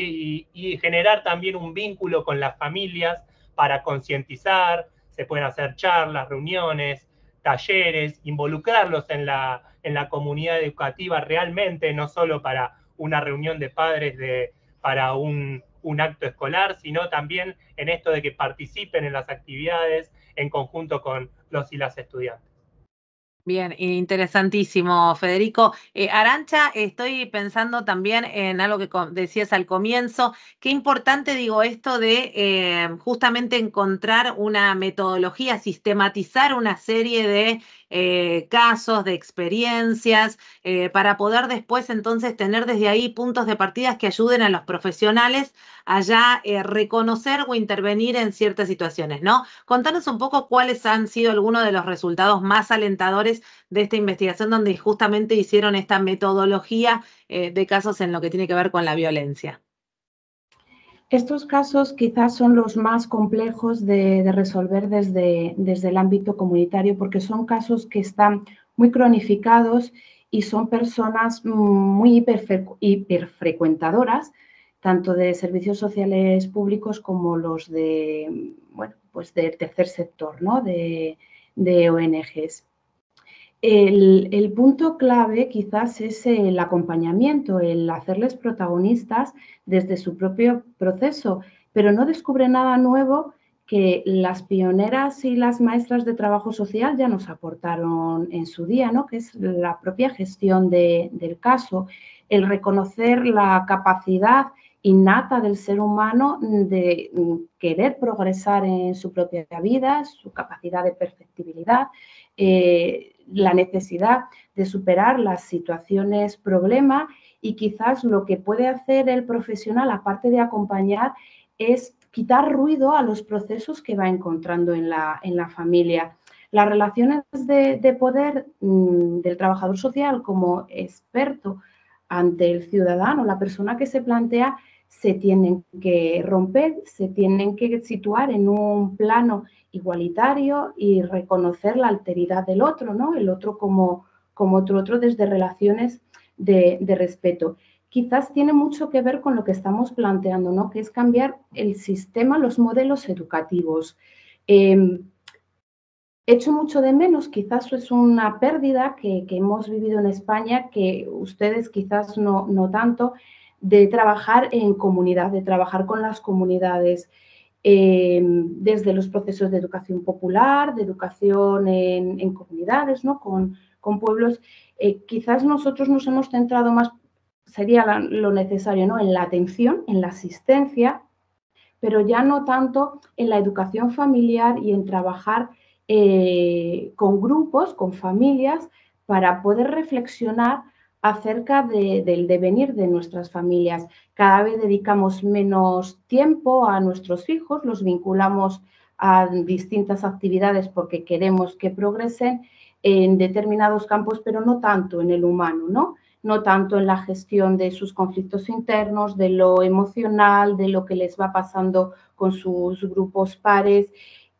Y, y, y generar también un vínculo con las familias para concientizar, se pueden hacer charlas, reuniones, talleres, involucrarlos en la, en la comunidad educativa realmente, no solo para una reunión de padres de, para un, un acto escolar, sino también en esto de que participen en las actividades en conjunto con los y las estudiantes. Bien, interesantísimo, Federico. Eh, Arantxa, estoy pensando también en algo que decías al comienzo. Qué importante, digo, esto de eh, justamente encontrar una metodología, sistematizar una serie de eh, casos, de experiencias, eh, para poder después entonces tener desde ahí puntos de partida que ayuden a los profesionales a ya eh, reconocer o intervenir en ciertas situaciones, ¿no? Contanos un poco cuáles han sido algunos de los resultados más alentadores de esta investigación donde justamente hicieron esta metodología eh, de casos en lo que tiene que ver con la violencia. Estos casos quizás son los más complejos de, de resolver desde, desde el ámbito comunitario porque son casos que están muy cronificados y son personas muy hiperfrecuentadoras, tanto de servicios sociales públicos como los de, bueno, pues del tercer sector, ¿no? de, de O N Ges. El, el punto clave quizás es el acompañamiento, el hacerles protagonistas desde su propio proceso, pero no descubre nada nuevo que las pioneras y las maestras de trabajo social ya nos aportaron en su día, ¿no? Que es la propia gestión de, del caso, el reconocer la capacidad innata del ser humano de querer progresar en su propia vida, su capacidad de perfectibilidad, eh, la necesidad de superar las situaciones problema y quizás lo que puede hacer el profesional, aparte de acompañar, es quitar ruido a los procesos que va encontrando en la, en la familia. Las relaciones de, de poder mmm, del trabajador social como experto ante el ciudadano, la persona que se plantea, se tienen que romper, se tienen que situar en un plano igualitario y reconocer la alteridad del otro, ¿no? El otro como, como otro otro desde relaciones de, de respeto. Quizás tiene mucho que ver con lo que estamos planteando, ¿no? Que es cambiar el sistema, los modelos educativos. Eh, Echo mucho de menos, quizás es una pérdida que, que hemos vivido en España, que ustedes quizás no, no tanto, de trabajar en comunidad, de trabajar con las comunidades, eh, desde los procesos de educación popular, de educación en, en comunidades, ¿no? con, con pueblos. Eh, quizás nosotros nos hemos centrado más, sería la, lo necesario, ¿no? En la atención, en la asistencia, pero ya no tanto en la educación familiar y en trabajar eh, con grupos, con familias, para poder reflexionar acerca de, del devenir de nuestras familias. Cada vez dedicamos menos tiempo a nuestros hijos, los vinculamos a distintas actividades porque queremos que progresen en determinados campos, pero no tanto en el humano, ¿no? No tanto en la gestión de sus conflictos internos, de lo emocional, de lo que les va pasando con sus grupos pares.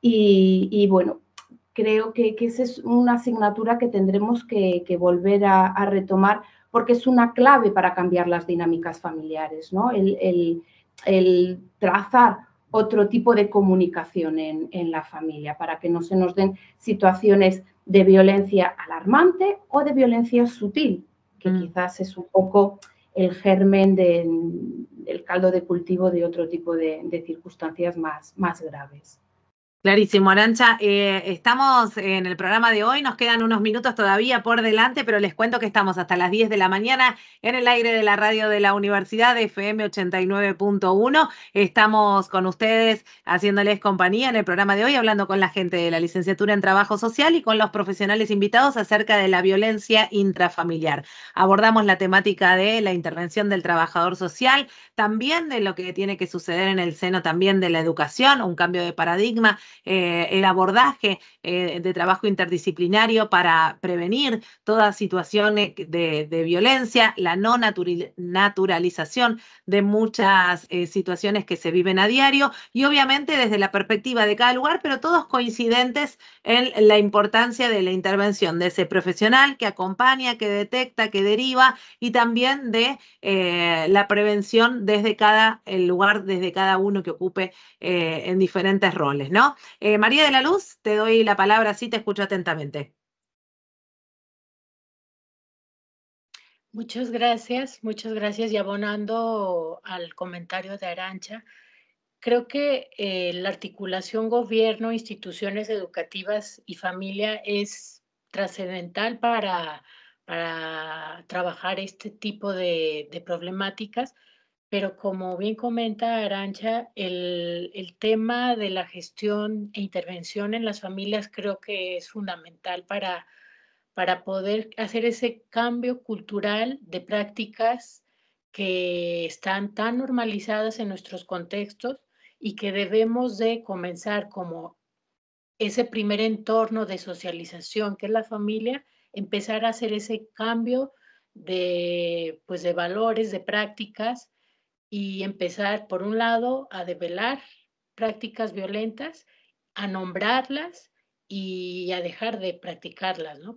Y, y bueno, creo que, que esa es una asignatura que tendremos que, que volver a, a retomar porque es una clave para cambiar las dinámicas familiares, ¿no? El, el, el trazar otro tipo de comunicación en, en la familia para que no se nos den situaciones de violencia alarmante o de violencia sutil, que mm. quizás es un poco el germen de, del caldo de cultivo de otro tipo de, de circunstancias más, más graves. Clarísimo, Arantxa. Eh, estamos en el programa de hoy, nos quedan unos minutos todavía por delante, pero les cuento que estamos hasta las diez de la mañana en el aire de la radio de la Universidad de F M ochenta y nueve punto uno. Estamos con ustedes haciéndoles compañía en el programa de hoy, hablando con la gente de la licenciatura en Trabajo Social y con los profesionales invitados acerca de la violencia intrafamiliar. Abordamos la temática de la intervención del trabajador social, también de lo que tiene que suceder en el seno también de la educación, un cambio de paradigma. Eh, el abordaje eh, de trabajo interdisciplinario para prevenir toda situación de, de violencia, la no natural, naturalización de muchas eh, situaciones que se viven a diario y obviamente desde la perspectiva de cada lugar, pero todos coincidentes en la importancia de la intervención de ese profesional que acompaña, que detecta, que deriva y también de eh, la prevención desde cada el lugar, desde cada uno que ocupe eh, en diferentes roles, ¿no? Eh, María de la Luz, te doy la palabra, sí, te escucho atentamente. Muchas gracias, muchas gracias. Y abonando al comentario de Arantxa, creo que eh, la articulación gobierno, instituciones educativas y familia es trascendental para, para trabajar este tipo de, de problemáticas. Pero como bien comenta Arantxa, el, el tema de la gestión e intervención en las familias creo que es fundamental para, para poder hacer ese cambio cultural de prácticas que están tan normalizadas en nuestros contextos y que debemos de comenzar como ese primer entorno de socialización que es la familia, empezar a hacer ese cambio de, pues, de valores, de prácticas, y empezar, por un lado, a develar prácticas violentas, a nombrarlas y a dejar de practicarlas, ¿no? Pero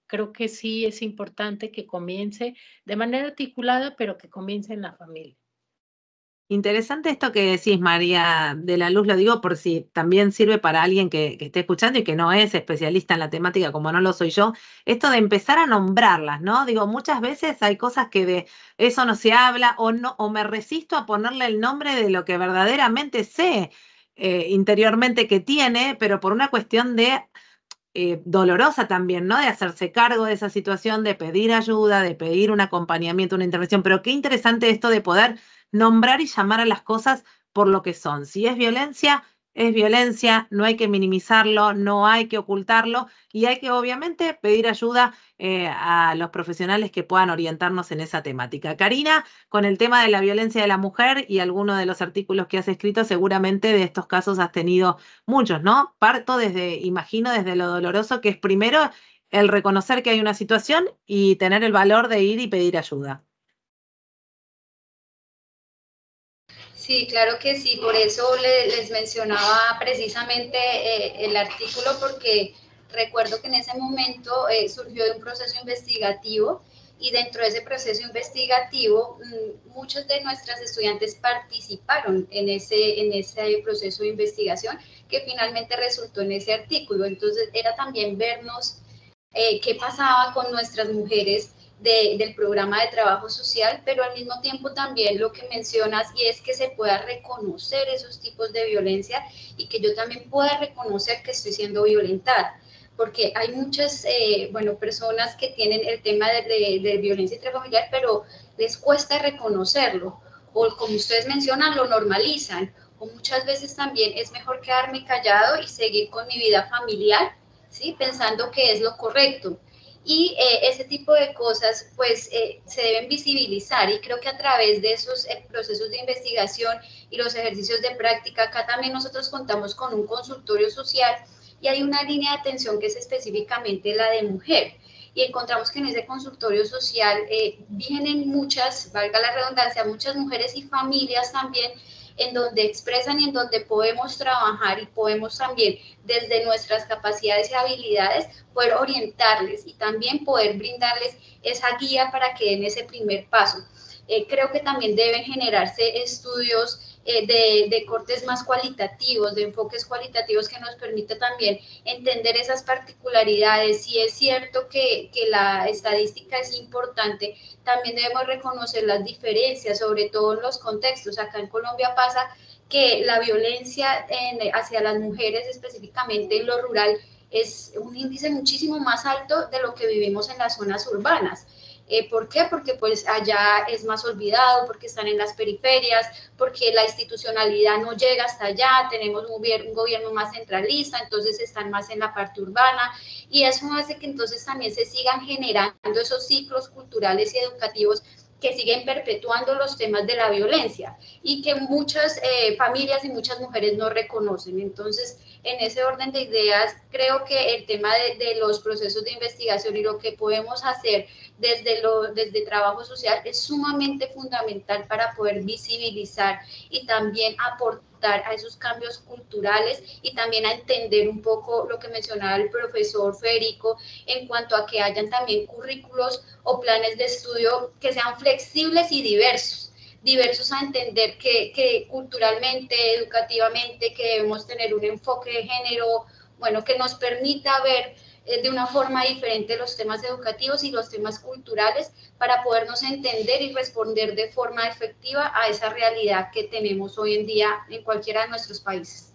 creo que sí es importante que comience de manera articulada, pero que comience en la familia. Interesante esto que decís, María de la Luz, lo digo por si también sirve para alguien que, que esté escuchando y que no es especialista en la temática como no lo soy yo, esto de empezar a nombrarlas, ¿no? Digo, muchas veces hay cosas que de eso no se habla o no, o me resisto a ponerle el nombre de lo que verdaderamente sé eh, interiormente que tiene, pero por una cuestión de eh, dolorosa también, ¿no? De hacerse cargo de esa situación, de pedir ayuda, de pedir un acompañamiento, una intervención. Pero qué interesante esto de poder nombrar y llamar a las cosas por lo que son. Si es violencia, es violencia, no hay que minimizarlo, no hay que ocultarlo y hay que obviamente pedir ayuda eh, a los profesionales que puedan orientarnos en esa temática. Karina, con el tema de la violencia de la mujer y algunos de los artículos que has escrito, seguramente de estos casos has tenido muchos, ¿no? Parto desde, imagino, desde lo doloroso que es primero el reconocer que hay una situación y tener el valor de ir y pedir ayuda. Sí, claro que sí, por eso le, les mencionaba precisamente eh, el artículo, porque recuerdo que en ese momento eh, surgió de un proceso investigativo y dentro de ese proceso investigativo muchos de nuestras estudiantes participaron en ese, en ese proceso de investigación que finalmente resultó en ese artículo. Entonces era también vernos eh, qué pasaba con nuestras mujeres de, del programa de trabajo social, pero al mismo tiempo también lo que mencionas, y es que se pueda reconocer esos tipos de violencia y que yo también pueda reconocer que estoy siendo violentada, porque hay muchas, eh, bueno, personas que tienen el tema de, de, de violencia intrafamiliar, pero les cuesta reconocerlo, o como ustedes mencionan, lo normalizan, o muchas veces también es mejor quedarme callado y seguir con mi vida familiar, ¿sí? Pensando que es lo correcto. Y eh, ese tipo de cosas pues eh, se deben visibilizar, y creo que a través de esos eh, procesos de investigación y los ejercicios de práctica, acá también nosotros contamos con un consultorio social y hay una línea de atención que es específicamente la de mujer. Y encontramos que en ese consultorio social eh, vienen muchas, valga la redundancia, muchas mujeres y familias también, en donde expresan y en donde podemos trabajar y podemos también desde nuestras capacidades y habilidades poder orientarles y también poder brindarles esa guía para que den ese primer paso. Eh, creo que también deben generarse estudios eh, de, de cortes más cualitativos, de enfoques cualitativos que nos permita también entender esas particularidades. Si es cierto que, que la estadística es importante, también debemos reconocer las diferencias, sobre todo en los contextos. Acá en Colombia pasa que la violencia en, hacia las mujeres, específicamente en lo rural, es un índice muchísimo más alto de lo que vivimos en las zonas urbanas. Eh, ¿Por qué? Porque pues allá es más olvidado, porque están en las periferias, porque la institucionalidad no llega hasta allá, tenemos un gobierno, un gobierno más centralista, entonces están más en la parte urbana, y eso hace que entonces también se sigan generando esos ciclos culturales y educativos que siguen perpetuando los temas de la violencia y que muchas eh, familias y muchas mujeres no reconocen. Entonces, en ese orden de ideas, creo que el tema de, de los procesos de investigación y lo que podemos hacer desde, lo, desde trabajo social es sumamente fundamental para poder visibilizar y también aportar a esos cambios culturales y también a entender un poco lo que mencionaba el profesor Federico en cuanto a que hayan también currículos o planes de estudio que sean flexibles y diversos. diversos a entender que, que culturalmente, educativamente, que debemos tener un enfoque de género, bueno, que nos permita ver eh, de una forma diferente los temas educativos y los temas culturales para podernos entender y responder de forma efectiva a esa realidad que tenemos hoy en día en cualquiera de nuestros países.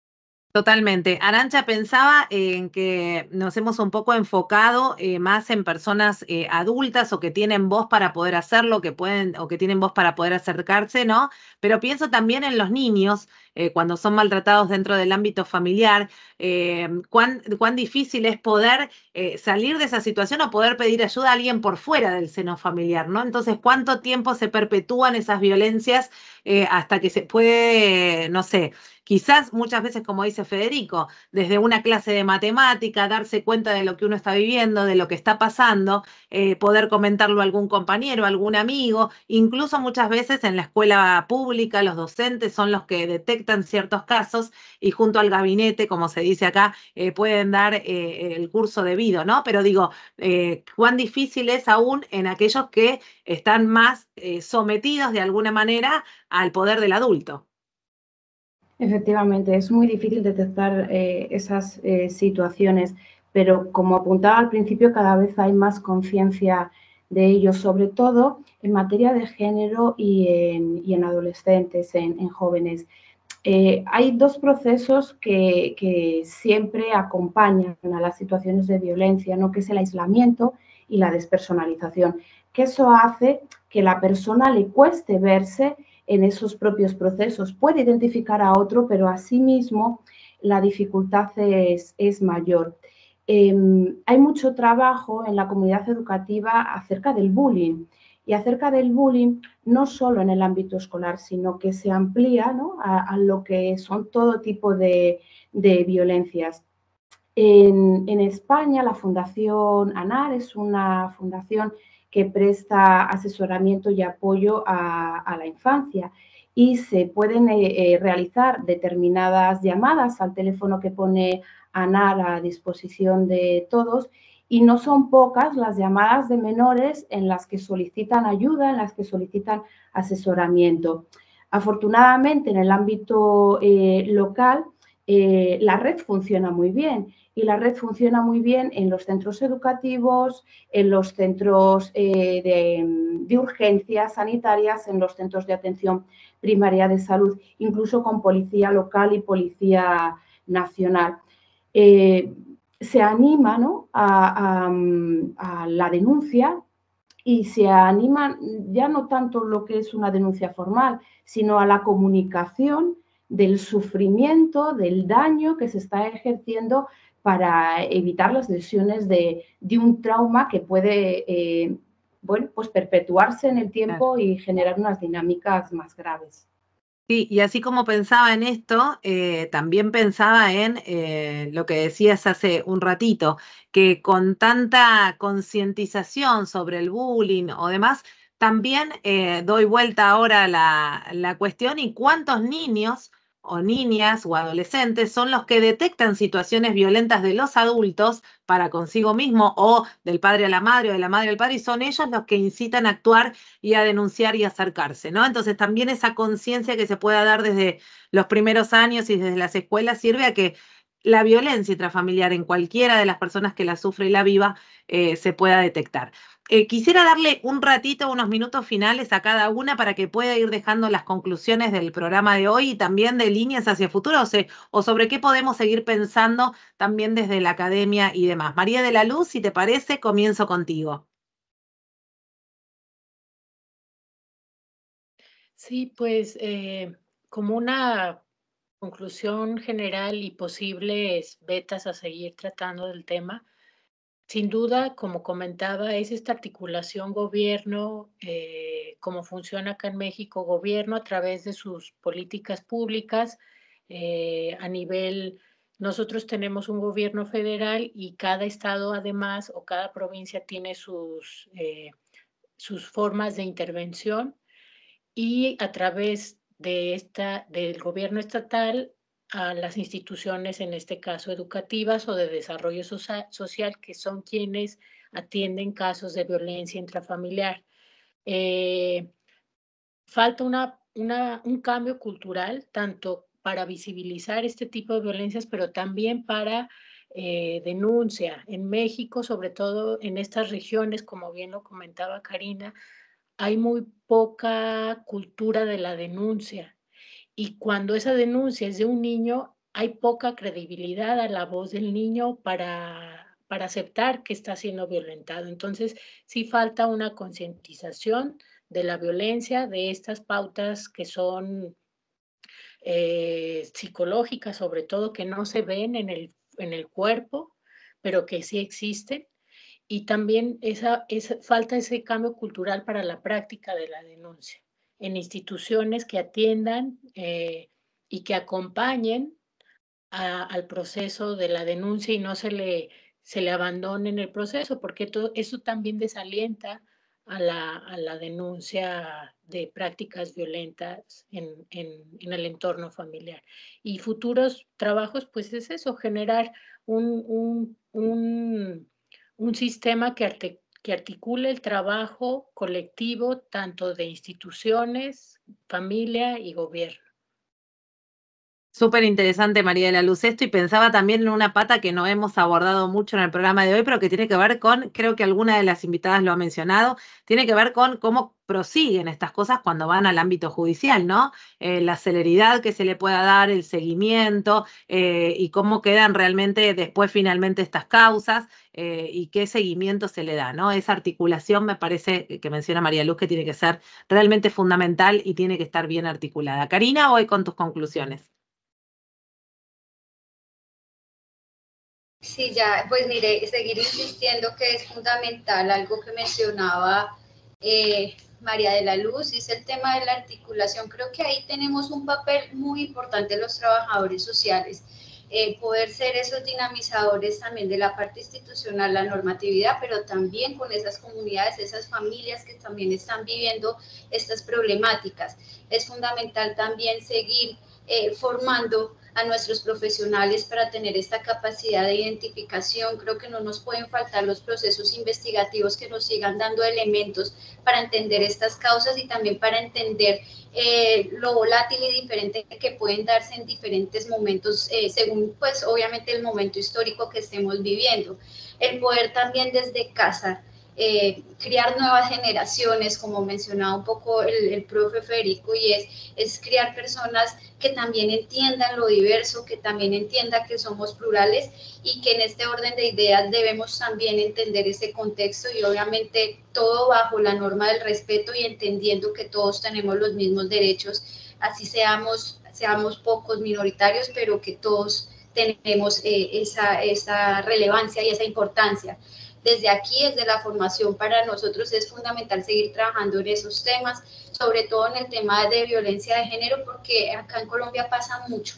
Totalmente. Arantxa, pensaba en que nos hemos un poco enfocado eh, más en personas eh, adultas o que tienen voz para poder hacerlo, que pueden o que tienen voz para poder acercarse, ¿no? Pero pienso también en los niños eh, cuando son maltratados dentro del ámbito familiar, eh, cuán, cuán difícil es poder eh, salir de esa situación o poder pedir ayuda a alguien por fuera del seno familiar, ¿no? Entonces, ¿cuánto tiempo se perpetúan esas violencias eh, hasta que se puede, no sé, quizás muchas veces, como dice Federico, desde una clase de matemática, darse cuenta de lo que uno está viviendo, de lo que está pasando, eh, poder comentarlo a algún compañero, a algún amigo, incluso muchas veces en la escuela pública los docentes son los que detectan ciertos casos y junto al gabinete, como se dice acá, eh, pueden dar eh, el curso debido, ¿no? Pero digo, eh, cuán difícil es aún en aquellos que están más eh, sometidos de alguna manera al poder del adulto. Efectivamente, es muy difícil detectar eh, esas eh, situaciones, pero como apuntaba al principio, cada vez hay más conciencia de ello, sobre todo en materia de género y en, y en adolescentes, en, en jóvenes. Eh, hay dos procesos que, que siempre acompañan a las situaciones de violencia, ¿no? Que es el aislamiento y la despersonalización, que eso hace que la persona le cueste verse en esos propios procesos. Puede identificar a otro, pero asimismo la dificultad es, es mayor. Eh, hay mucho trabajo en la comunidad educativa acerca del bullying y acerca del bullying no solo en el ámbito escolar, sino que se amplía, ¿no? a, a lo que son todo tipo de, de violencias. En, en España, la Fundación ANAR es una fundación que presta asesoramiento y apoyo a, a la infancia y se pueden eh, eh, realizar determinadas llamadas al teléfono que pone ANAR a disposición de todos, y no son pocas las llamadas de menores en las que solicitan ayuda, en las que solicitan asesoramiento. Afortunadamente, en el ámbito eh, local, eh, la red funciona muy bien. Y la red funciona muy bien en los centros educativos, en los centros eh, de, de urgencias sanitarias, en los centros de atención primaria de salud, incluso con policía local y policía nacional. Eh, se anima, ¿no? a, a, a la denuncia y se anima ya no tanto lo que es una denuncia formal, sino a la comunicación del sufrimiento, del daño que se está ejerciendo para evitar las lesiones de, de un trauma que puede eh, bueno, pues perpetuarse en el tiempo y generar unas dinámicas más graves. Sí, y así como pensaba en esto, eh, también pensaba en eh, lo que decías hace un ratito, que con tanta concientización sobre el bullying o demás, también eh, doy vuelta ahora a la, la cuestión y cuántos niños o niñas o adolescentes son los que detectan situaciones violentas de los adultos para consigo mismo o del padre a la madre o de la madre al padre, y son ellos los que incitan a actuar y a denunciar y acercarse, ¿no? Entonces también esa conciencia que se pueda dar desde los primeros años y desde las escuelas sirve a que la violencia intrafamiliar en cualquiera de las personas que la sufre y la viva eh, se pueda detectar. Eh, quisiera darle un ratito, unos minutos finales a cada una para que pueda ir dejando las conclusiones del programa de hoy y también de líneas hacia el futuro, o, sea, o sobre qué podemos seguir pensando también desde la academia y demás. María de la Luz, si te parece, comienzo contigo. Sí, pues eh, como una conclusión general y posibles vetas a seguir tratando del tema, sin duda, como comentaba, es esta articulación gobierno, eh, como funciona acá en México, gobierno a través de sus políticas públicas eh, a nivel, nosotros tenemos un gobierno federal y cada estado además o cada provincia tiene sus, eh, sus formas de intervención, y a través de esta, del gobierno estatal a las instituciones, en este caso educativas o de desarrollo social, que son quienes atienden casos de violencia intrafamiliar. Eh, falta una, una, un cambio cultural, tanto para visibilizar este tipo de violencias, pero también para eh, denuncia. En México, sobre todo en estas regiones, como bien lo comentaba Karina, hay muy poca cultura de la denuncia, y cuando esa denuncia es de un niño, hay poca credibilidad a la voz del niño para, para aceptar que está siendo violentado. Entonces, sí falta una concientización de la violencia, de estas pautas que son eh, psicológicas, sobre todo, que no se ven en el, en el cuerpo, pero que sí existen. Y también esa, esa, falta ese cambio cultural para la práctica de la denuncia en instituciones que atiendan eh, y que acompañen a, al proceso de la denuncia y no se le, se le abandone en el proceso, porque todo, eso también desalienta a la, a la denuncia de prácticas violentas en, en, en el entorno familiar. Y futuros trabajos, pues es eso, generar un, un, un, un sistema que, arte, que articule el trabajo colectivo tanto de instituciones, familia y gobierno. Súper interesante, María de la Luz, esto, y pensaba también en una pata que no hemos abordado mucho en el programa de hoy, pero que tiene que ver con, creo que alguna de las invitadas lo ha mencionado, tiene que ver con cómo prosiguen estas cosas cuando van al ámbito judicial, ¿no? Eh, la celeridad que se le pueda dar, el seguimiento, eh, y cómo quedan realmente después finalmente estas causas, eh, y qué seguimiento se le da, ¿no? Esa articulación me parece que menciona María Luz que tiene que ser realmente fundamental y tiene que estar bien articulada. Karina, voy con tus conclusiones. Sí, ya, pues mire, seguir insistiendo que es fundamental, algo que mencionaba eh, María de la Luz, es el tema de la articulación. Creo que ahí tenemos un papel muy importante los trabajadores sociales, eh, poder ser esos dinamizadores también de la parte institucional, la normatividad, pero también con esas comunidades, esas familias que también están viviendo estas problemáticas. Es fundamental también seguir eh, formando a nuestros profesionales para tener esta capacidad de identificación. Creo que no nos pueden faltar los procesos investigativos que nos sigan dando elementos para entender estas causas y también para entender eh, lo volátil y diferente que pueden darse en diferentes momentos, eh, según pues obviamente el momento histórico que estemos viviendo. El poder también desde casa Eh, criar nuevas generaciones, como mencionaba un poco el, el profe Federico, y es, es criar personas que también entiendan lo diverso, que también entiendan que somos plurales y que en este orden de ideas debemos también entender ese contexto y obviamente todo bajo la norma del respeto y entendiendo que todos tenemos los mismos derechos, así seamos, seamos pocos minoritarios, pero que todos tenemos eh, esa, esa relevancia y esa importancia. Desde aquí, desde la formación, para nosotros es fundamental seguir trabajando en esos temas, sobre todo en el tema de violencia de género, porque acá en Colombia pasa mucho,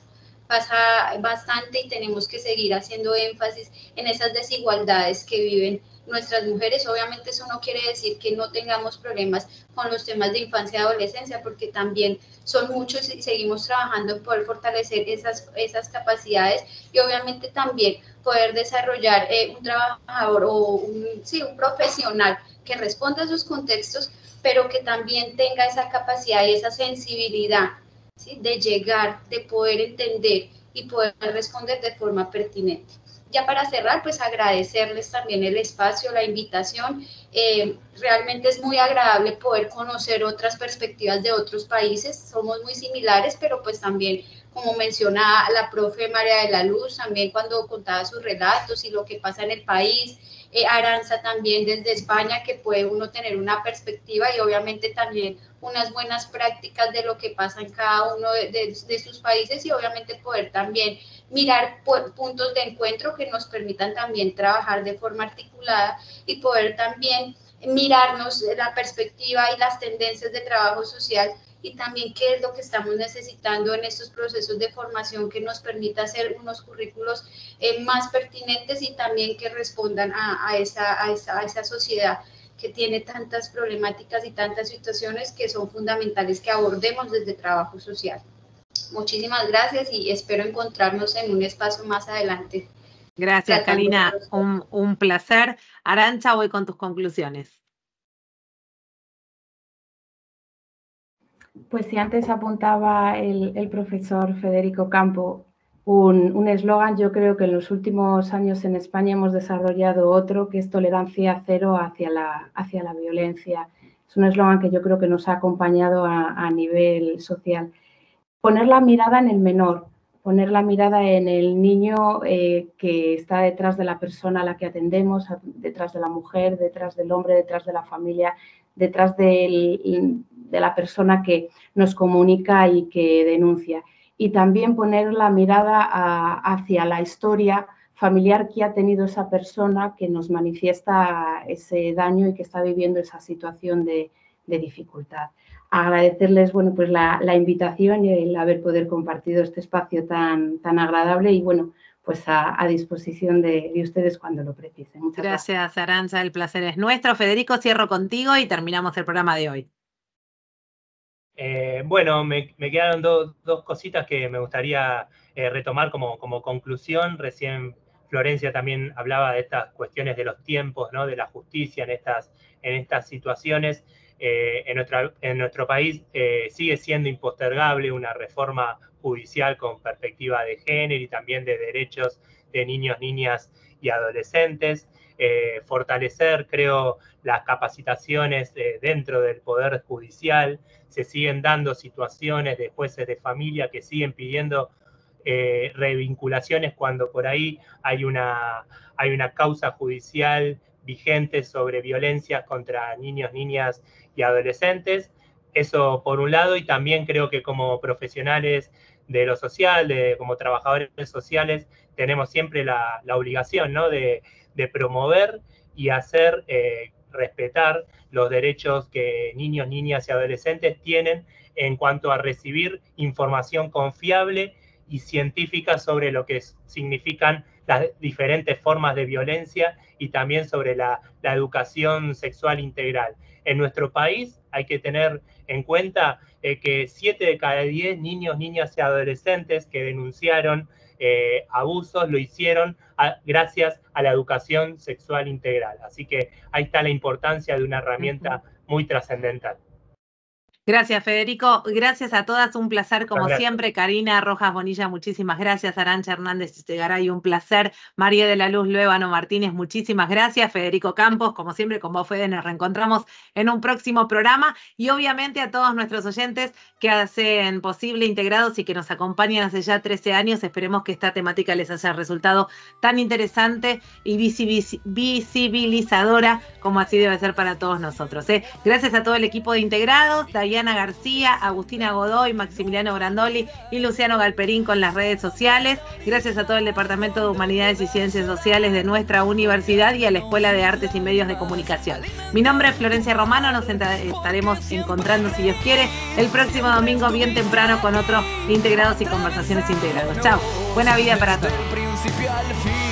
pasa bastante y tenemos que seguir haciendo énfasis en esas desigualdades que viven nuestras mujeres. Obviamente eso no quiere decir que no tengamos problemas con los temas de infancia y adolescencia, porque también son muchos y seguimos trabajando en poder fortalecer esas, esas capacidades y obviamente también poder desarrollar eh, un trabajador o un, sí, un profesional que responda a esos contextos, pero que también tenga esa capacidad y esa sensibilidad, ¿sí?, de llegar, de poder entender y poder responder de forma pertinente. Ya para cerrar, pues agradecerles también el espacio, la invitación. Eh, realmente es muy agradable poder conocer otras perspectivas de otros países. Somos muy similares, pero pues también, como menciona la profe María de la Luz, también cuando contaba sus relatos y lo que pasa en el país. Eh, Aranza también desde España, que puede uno tener una perspectiva y obviamente también unas buenas prácticas de lo que pasa en cada uno de, de, de sus países y obviamente poder también mirar puntos de encuentro que nos permitan también trabajar de forma articulada y poder también mirarnos la perspectiva y las tendencias de trabajo social y también qué es lo que estamos necesitando en estos procesos de formación que nos permita hacer unos currículos eh, más pertinentes y también que respondan a, a, esa, a, esa, a esa sociedad que tiene tantas problemáticas y tantas situaciones que son fundamentales que abordemos desde trabajo social. Muchísimas gracias y espero encontrarnos en un espacio más adelante. Gracias, Karina. Un, un placer. Arantxa, voy con tus conclusiones. Pues si antes apuntaba el, el profesor Federico Campo un eslogan, yo creo que en los últimos años en España hemos desarrollado otro, que es tolerancia cero hacia la, hacia la violencia. Es un eslogan que yo creo que nos ha acompañado a, a nivel social. Poner la mirada en el menor, poner la mirada en el niño eh, que está detrás de la persona a la que atendemos, detrás de la mujer, detrás del hombre, detrás de la familia, detrás del, de la persona que nos comunica y que denuncia. Y también poner la mirada a, hacia la historia familiar que ha tenido esa persona que nos manifiesta ese daño y que está viviendo esa situación de, de dificultad. Agradecerles, bueno, pues la, la invitación y el haber poder compartido este espacio tan, tan agradable y, bueno, pues a, a disposición de, de ustedes cuando lo precisen. Muchas gracias. Gracias, Arantxa, el placer es nuestro. Federico, cierro contigo y terminamos el programa de hoy. Eh, bueno, me, me quedaron do, dos cositas que me gustaría eh, retomar como, como conclusión. Recién Florencia también hablaba de estas cuestiones de los tiempos, ¿no? De la justicia en estas, en estas situaciones. Eh, en, nuestra, en nuestro país eh, sigue siendo impostergable una reforma judicial con perspectiva de género y también de derechos de niños, niñas y adolescentes. Eh, fortalecer, creo, las capacitaciones eh, dentro del Poder Judicial. Se siguen dando situaciones de jueces de familia que siguen pidiendo eh, revinculaciones cuando por ahí hay una, hay una causa judicial vigente sobre violencias contra niños, niñas y adolescentes. Eso por un lado, y también creo que como profesionales de lo social, de, como trabajadores sociales, tenemos siempre la, la obligación, ¿no? de, de promover y hacer eh, respetar los derechos que niños, niñas y adolescentes tienen en cuanto a recibir información confiable y científica sobre lo que significan las diferentes formas de violencia y también sobre la, la educación sexual integral. En nuestro país hay que tener en cuenta eh, que siete de cada diez niños, niñas y adolescentes que denunciaron eh, abusos lo hicieron a, gracias a la educación sexual integral. Así que ahí está la importancia de una herramienta muy trascendental. Gracias, Federico. Gracias a todas. Un placer, como gracias. siempre. Karina Rojas Bonilla, muchísimas gracias. Arantxa Hernández Estegaray, un placer. María de la Luz Luébano Martínez, muchísimas gracias. Federico Campos, como siempre, con vos, Fede, nos reencontramos en un próximo programa. Y obviamente a todos nuestros oyentes que hacen posible Integrados y que nos acompañan hace ya trece años. Esperemos que esta temática les haya resultado tan interesante y visibilizadora como así debe ser para todos nosotros. ¿eh? Gracias a todo el equipo de Integrados, Diana García, Agustina Godoy, Maximiliano Brandoli y Luciano Galperín con las redes sociales. Gracias a todo el Departamento de Humanidades y Ciencias Sociales de nuestra universidad y a la Escuela de Artes y Medios de Comunicación. Mi nombre es Florencia Romano, nos estaremos encontrando, si Dios quiere, el próximo domingo bien temprano con otros Integrados y Conversaciones Integrados. Chao, buena vida para todos.